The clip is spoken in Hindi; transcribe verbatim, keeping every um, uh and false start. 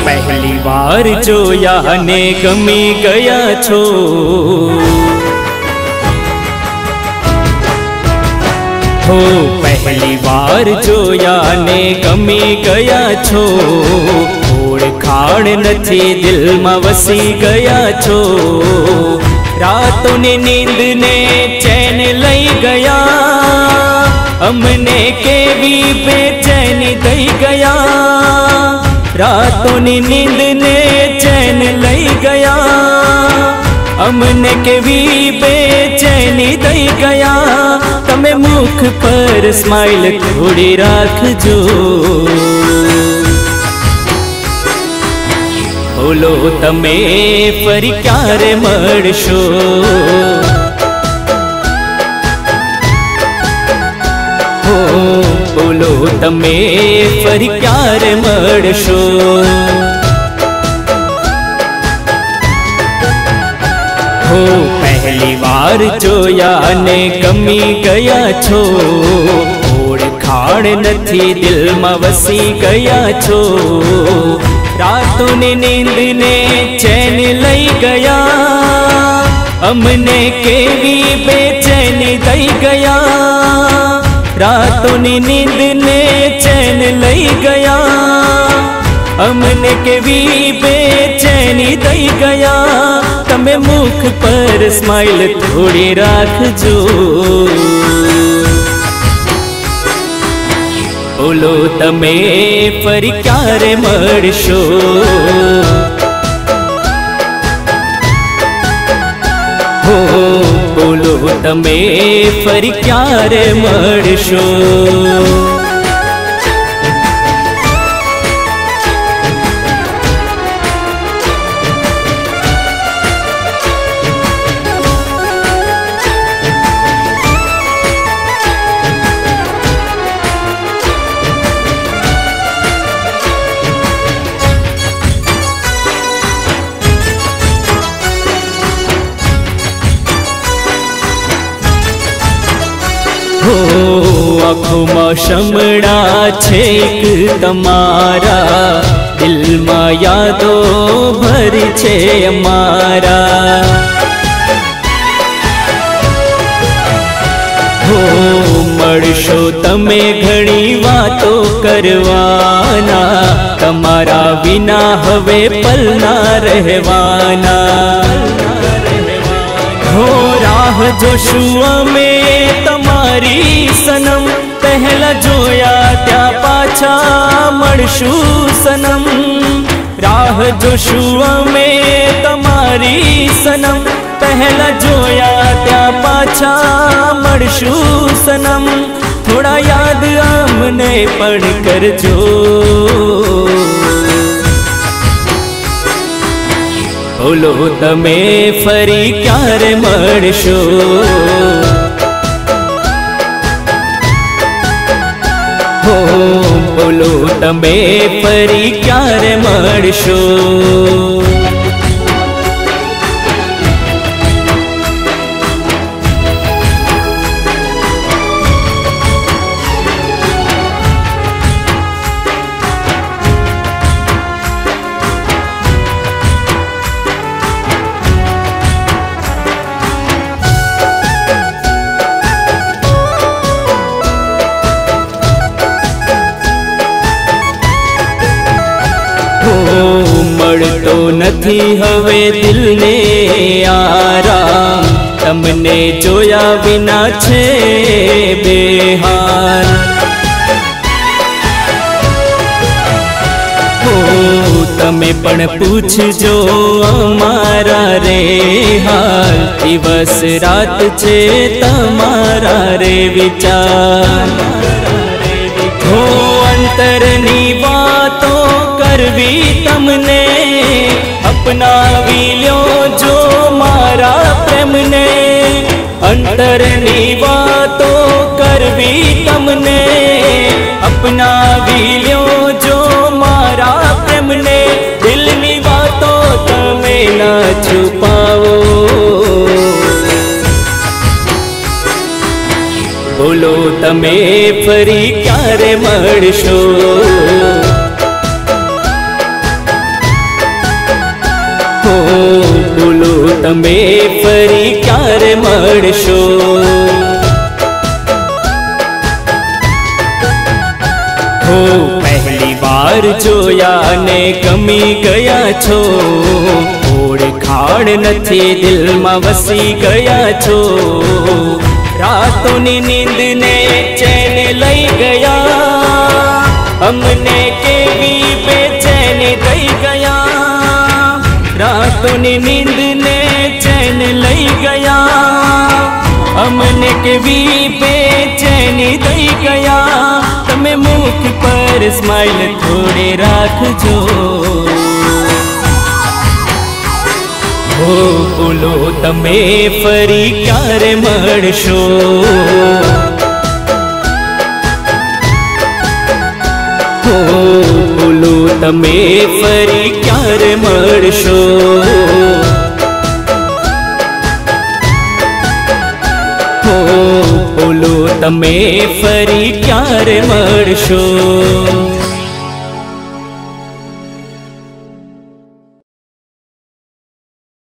पहली बार जोया ने गमी गया छो, हो पहली बार जोया ने गमी गया छो। ओळखाण नथी दिल में वसी गया छो। रातों ने नींद ने चैन लई गया, अमने केवी बेचैनी दई गया। रातों ने नींद ने चैन लई गया, अमने केवी बेचैनी दई गया। तमे मुख पर स्माइल थोड़ी राखजो, बोलो तमे फरी क्यारे मळशो। हो बोलो तमे फरी क्यारे मळशो। हो पहली बार जोया ने गमी गया छो। ओळखाण नथी दिल में वसी गया छो। रातों ने नींद ने चैन लई गया, अमने केवी बेचैनी दई गया। रातों ने नींद ने चैन लई गया, अमने केवी बेचैनी दई गया। तमे मुख पर स्माइल थोड़ी राखजो, बोलो तमे फरी क्यारे मळशो। हो बोलो तमे फरी क्यारे मळशो। हो आँखों में शमड़ा छेक तमारा, दिल में यादों भरी छे अमारा। हो मळशो तमे घणी वातो करवाना, तमारा विना हवे पल ना रहवाना। हो राह जोशुं अमे तमारी सनम, पहला जोया त्या पाछा मळशुं सनम। राह जोशुं अमे तमारी सनम, पहला जोया त्या पाछा मळशुं सनम। थोड़ा याद अमने पण करजो, बोलो तमे फरी क्यारे मळशो। हो बोलो तमे फरी क्यारे मळशो। मळतो नथी हवे दिल ने आराम, तमने जोया विना छे बेहाल। हो तमे पण पूछजो अमारा रे हाल, दिवस रात छे तमारा रे विचार। हो अंतरनी वातो करवी तमने, अपनावी ल्यो जो मारा प्रेमने। अंतरनी वातो करवी तमने, अपनावी ल्यो जो मारा प्रेमने। दिलनी वातो तमे ना छुपाओ, बोलो तमे फरी क्यारे मळशो। તમે ફરી ક્યારે મળશો? હો પહેલી વાર જોયા ને ગમી ગયા છો, ઓળખાણ નથી દિલમાં વસી ગયા છો. રાતોની નીંદને ચેન લઈ ગયા, અમને કેવી બેચેની દઈ ગયા. રાતોની નીંદને ચેન લઈ ગયા, અમને કેવી બેચેની દઈ ગયા. તમે મુખ પર સ્માઈલ થોડી રાખજો. હો બોલો તમે ફરી ક્યારે મળશો? હો બોલો તમે ફરી ક્યારે મળશો? હો બોલો તમે ફરી ક્યારે મળશો?